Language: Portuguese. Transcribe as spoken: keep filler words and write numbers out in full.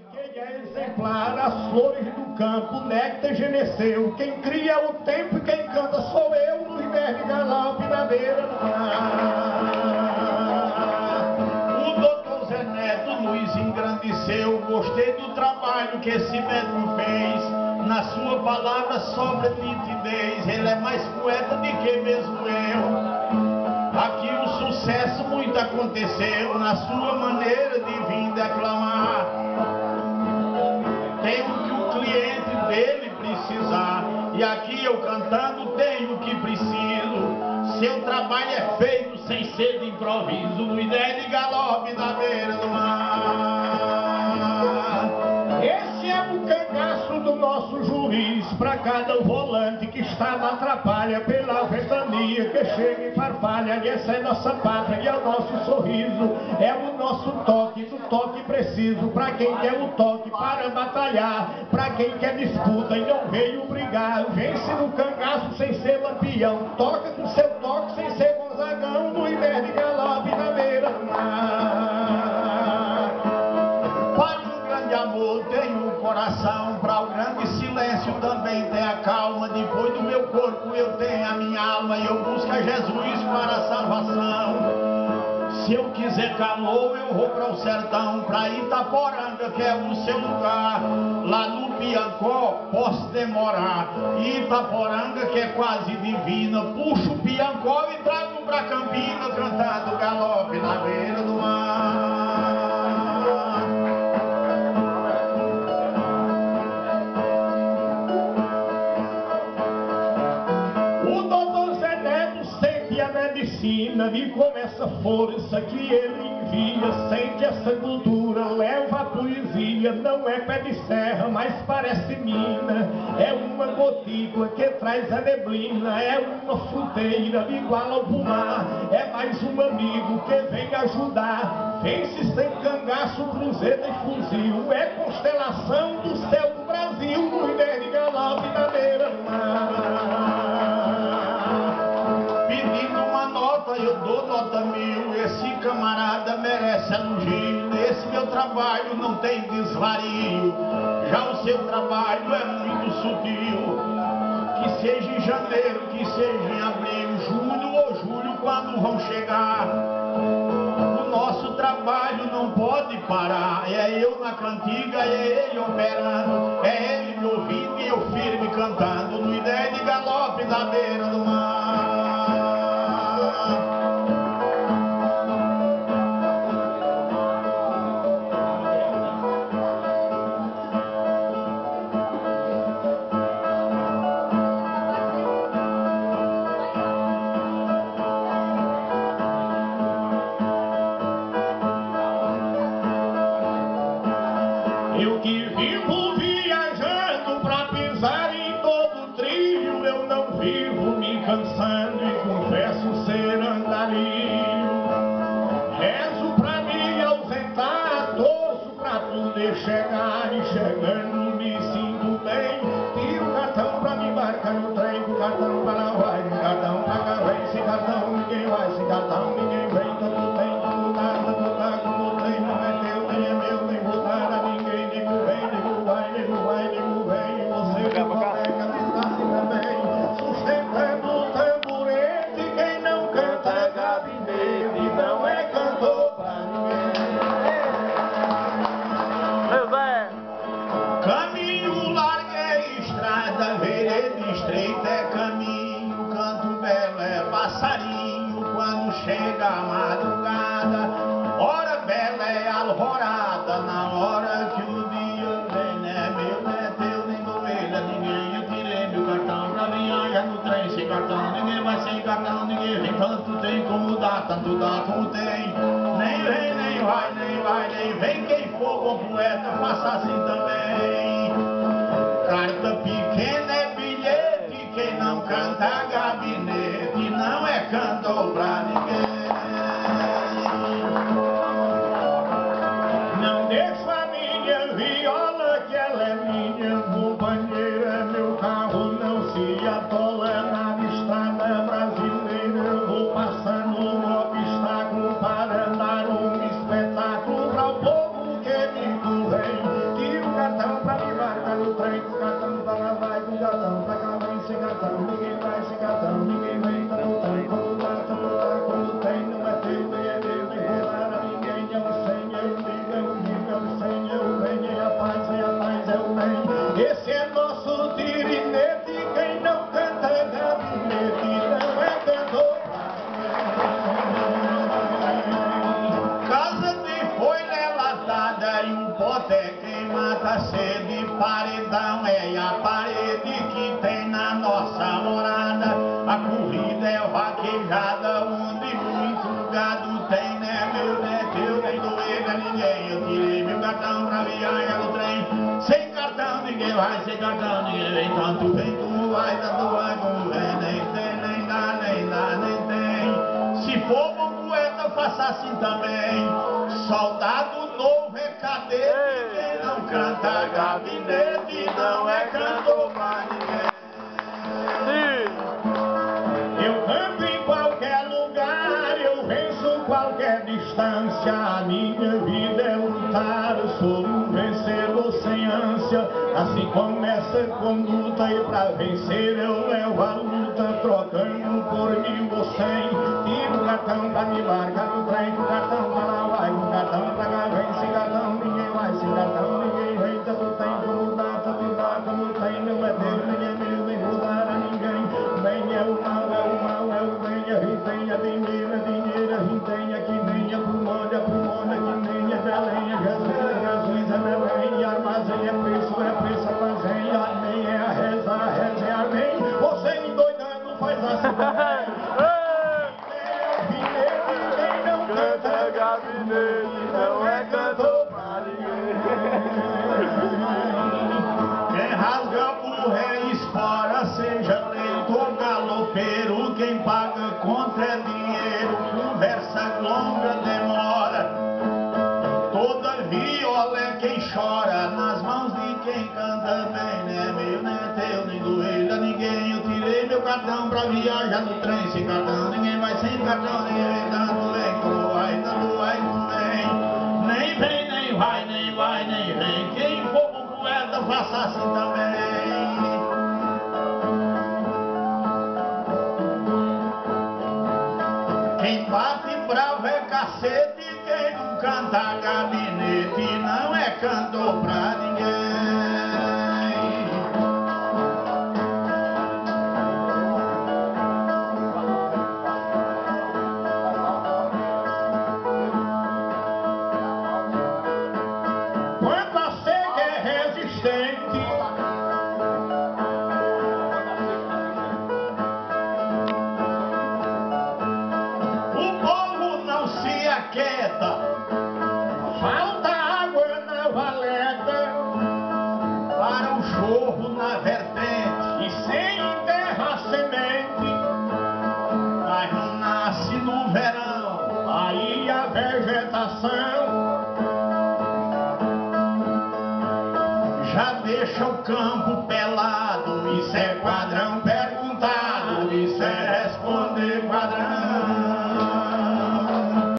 Quem é exemplar, as flores do campo, néctar geneceu. Quem cria o tempo e quem canta sou eu, no inverno e galope na beira do mar. O doutor Zé Neto nos engrandeceu. Gostei do trabalho que esse médico fez. Na sua palavra sobra nitidez. Ele é mais poeta do que mesmo eu. Aqui o sucesso muito aconteceu na sua maneira de vir declamar. Tem o que o cliente dele precisar, e aqui eu cantando tenho o que preciso. Seu trabalho é feito sem ser de improviso, no ideia de galope na beira do mar. Esse é o cangaço do nosso juiz, pra cada volante que está na atrapalha, pela ventania que chega e farfalha. E essa é nossa pátria e é o nosso sorriso, é o nosso toque, do toque preciso, pra quem quer o toque para batalhar, pra quem quer disputa e não veio brigar. Vence no cangaço sem ser lampião, toca com seu toque sem ser Gonzagão, no inverno e galope na beira do mar. Para um grande amor tenho o coração, para o grande silêncio também tem a calma. Depois do meu corpo eu tenho a minha alma, e eu busco a Jesus para a salvação. Se eu quiser calor, eu vou para o sertão, para Itaporanga, que é o seu lugar. Lá no Piancó posso demorar, Itaporanga, que é quase divina. Puxo o Piancó e trago para Campina, cantando galope na beira do mar. E com essa força que ele envia, sente essa cultura, leva a poesia. Não é pé de serra, mas parece mina. É uma gotícula que traz a neblina. É uma fruteira igual ao pomar. É mais um amigo que vem ajudar. Vence sem cangaço, cruzeiro e fuzil. É constelação do céu do Brasil, no inverno e galope na beira do mar. Eu dou nota mil, esse camarada merece elogio. Esse meu trabalho não tem desvario, já o seu trabalho é muito sutil. Que seja em janeiro, que seja em abril, junho ou julho, quando vão chegar, o nosso trabalho não pode parar. É eu na cantiga, é ele operando, é ele me ouvindo e eu firme cantando, no ideia de galope da beira do mar. Eu que vivo viajando pra pisar em todo trilho, eu não vivo me cansando e confesso ser andarilho. Rezo pra me ausentar, torço pra poder chegar, e chegando me sinto bem. Tiro o cartão pra me embarcar no trem, com cartão pra lá vai, com cartão pra cá vem. Sem cartão ninguém vai, sem cartão ninguém vem. Tanto tem, tanto dá, tanto dá, como tem, não é teu, nem é meu, nem vou dar a ninguém. Nego vem, nego vai, nego vai, nego vem. E você que colega me dá também, sustentando o tamborete. Quem não canta gabinete não é cantor pra ninguém. Caminho largo é estrada, vereda estreita é caminho, canto belo é passarinho quando chega a madrugada. Hora bela é alvorada, na hora que o dia vem. Não é meu, não é teu, nem ovelha, ninguém. Eu tirei meu cartão pra viajar no trem. Sem cartão ninguém vai, sem cartão ninguém vem. Tanto tem como dá, tanto dá como tem. Nem vem, nem vai, nem vai, nem vem. Quem for bom poeta, faça assim também. Carta pequena é bilhete, quem não canta gabinete não é cantor pra ninguém. Não deixo a minha viola, que ela é minha companheira. Meu carro não se atola na estrada brasileira. Eu vou passando um obstáculo para dar um espetáculo para o povo que me convém. poté, quem mata a sede, paredão é a parede que tem na nossa morada. A corrida é vaquejada, onde muito gado tem, né, meu neto? Eu nem doega ninguém, eu tirei meu cartão pra viajar no trem. Sem cartão ninguém vai, sem cartão ninguém vem. Tanto vem como vai, tanto vai como vem. Nem tem, nem dá, nem dá, nem tem. Se for bom poeta, faça assim também. Soldado novo é cadete, quem não canta gabinete não é cantor pra ninguém. Eu canto em qualquer lugar, eu venço qualquer distância. A minha vida é lutar, eu sou um vencedor sem ânsia. Assim começa com luta e pra vencer eu levo a luta, trocando por mil ou cem. Tiro o cartão pra me largar no trem, o cartão pra lá vai, o cartão pra cá vem. Sem cartão ninguém vai, sem cartão ninguém vem. Tanto tem como dá, tanto dá como tem. Não é Deus, nem é meu, nem vou dar a ninguém. Bem é o mal, é o mal, é o bem. A rintenha, dinheiro, é dinheiro, a rintenha. Que nem a pulmônia, pulmônia, que nem a Belém. A Jesus, a Jesus, a Belém. Armazém é preço, é preço, armazém. Amém é a reza, a reza é amém. Você me doidando faz assim também. Quem não canta gabinete não é cantor pra ninguém. Quem rasga por ré espora, seja leitor galopeiro. Quem paga contra é dinheiro, conversa longa demora. Toda viola é quem chora, nas mãos de quem canta bem. Né meu, nem é teu, nem do ele a ninguém. Eu tirei meu cartão pra viajar no trem. Sem cartão ninguém vai, sem cartão ninguém vem. Tanto vem como vai, tanto vai como vem. Nem vem, nem vai, nem vai, nem vem. Quem for um poeta, faça assim também. Quem bate bravo é cacete, quem não canta gabinete não é cantor pra ninguém. Quando a seca é resistente, O povo não se aquieta, falta água na valeta, para o jorro na vertente, e sem enterra a semente, mas não nasce no verão. aí a vegetação Já deixa o campo pelado. Isso é quadrão perguntado, isso é